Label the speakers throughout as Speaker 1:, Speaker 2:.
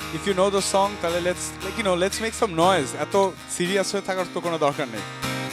Speaker 1: If you know the song, তাহলে let's make some noise. এত serious হয়ে থাকার তো কোনো দরকার নেই।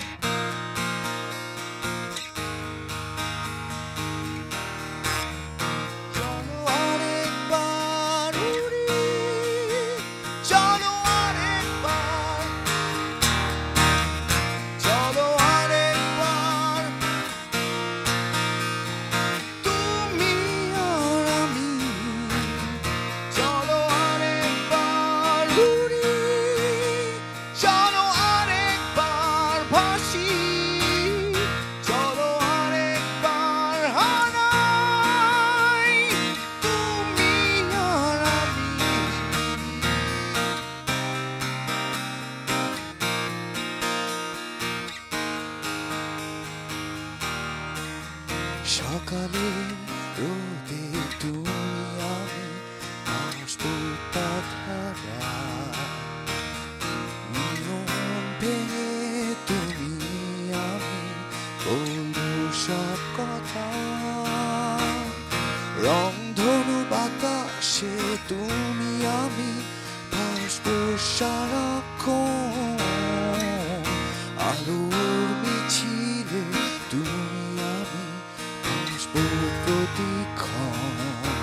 Speaker 2: সকালে রোদে তুমি আমি আসবো পথহারা নিয়ম ভেঙে তুমি আমি বলবো সব কথা রংধনু বাতাসে তুমি আমি ভাসবো সারাক্ষণ আলোর মিছিলে তুমি প্রতিক্ষণ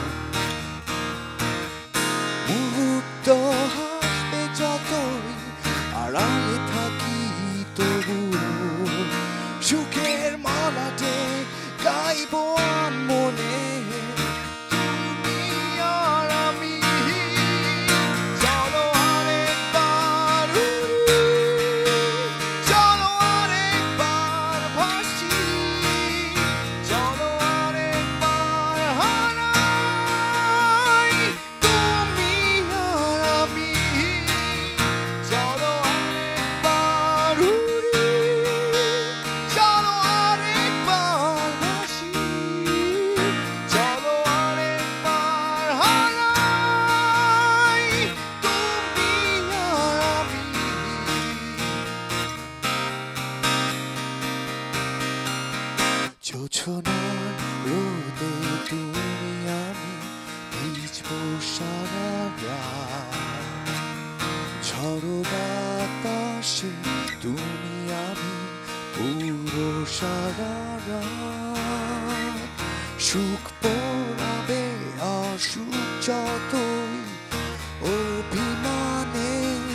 Speaker 2: মুহূর্ত হাসবে যতই আড়ালে থাকি তবু সুখের মালাতে গাইব মনে তুমি আর আমি চলো আরেকবার উড়ি চলো আরেকবার ভাসি চলো জোছনার রোদে তুমি আমি ভিজবো সারা রাত ঝড়ো বাতাসে তুমি আমি পুরো সারা রাত সুখ পোড়াবে অসুখ যতই অভিমানে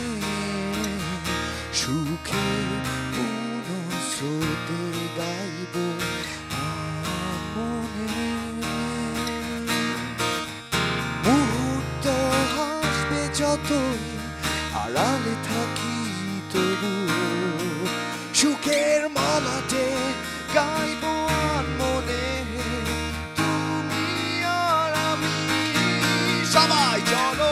Speaker 2: সুখে পুরো স্রোতে গাইব মুহূর্ত হাসবে যতই আড়ালে থাকি তবু সুখের মালাতে গাইব মনে তুমি আর আমি সবাই চলো